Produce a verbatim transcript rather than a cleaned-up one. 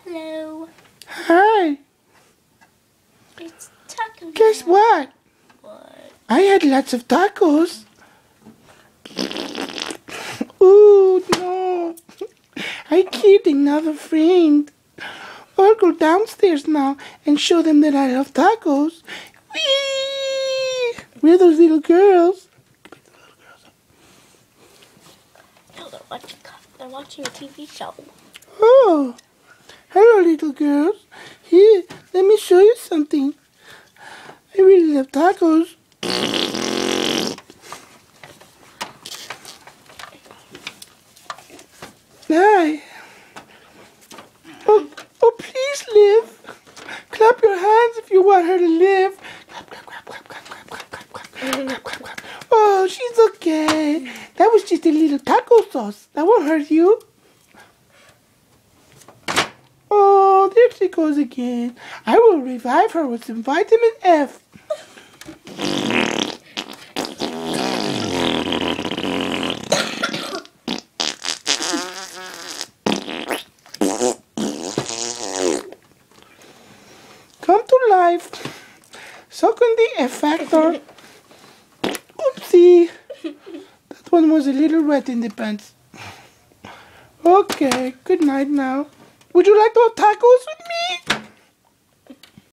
Hello. Hi. It's taco. Guess what? What? I had lots of tacos. Ooh, no. I killed another friend. I'll go downstairs now and show them that I love tacos. Whee! Where are those little girls? No, they're watching, they're watching a T V show. Oh, hello, little girls. Here, let me show you something. I really love tacos. Hi. Oh, oh, please live. Clap your hands if you want her to live. Clap, clap, clap, clap, clap, clap, clap, clap, clap, clap, clap, clap. Oh, she's okay. That was just a little taco sauce. That won't hurt you. Oh, there she goes again. I will revive her with some vitamin F. Come to life. Suck on the F factor. Oopsie. That one was a little wet in the pants. Okay, good night now. Would you like to have tacos with me?